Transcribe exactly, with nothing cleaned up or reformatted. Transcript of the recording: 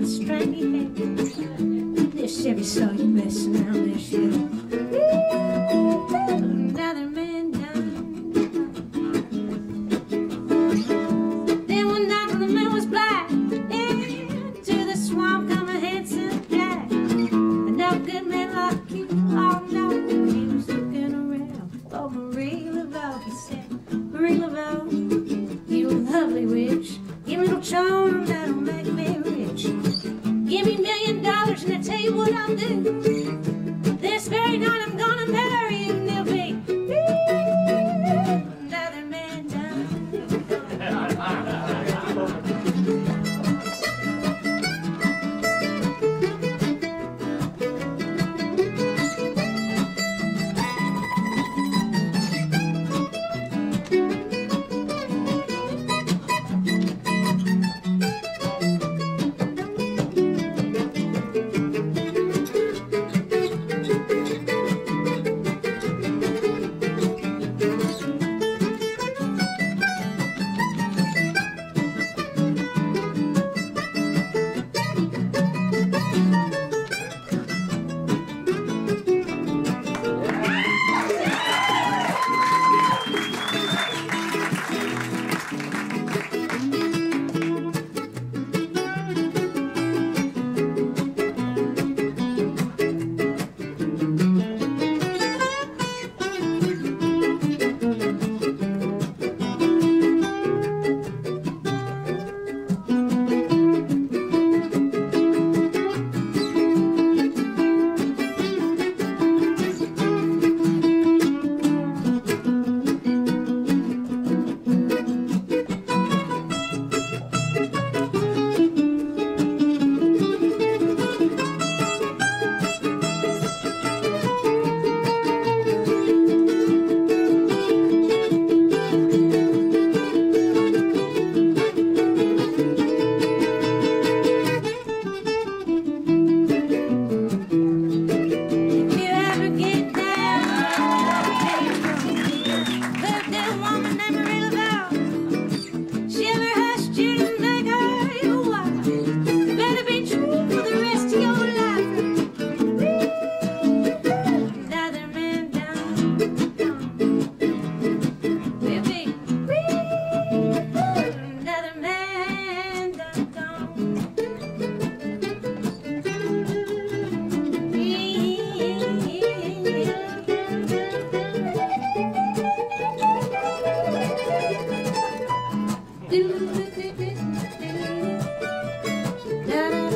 stringy hair. This Chevy saw you messing around there, Chevy. Another man done. Then one night when the moon was black, into the swamp come a handsome Jack. A no good man like you, oh no. He was looking around for Marie Laveaux. He said, Marie Laveaux, you lovely witch, give me a little charm that'll make me rich. Give me a million dollars and I tell you what I'll do. This very night I'm gonna marry you and there'll be another man done. Da da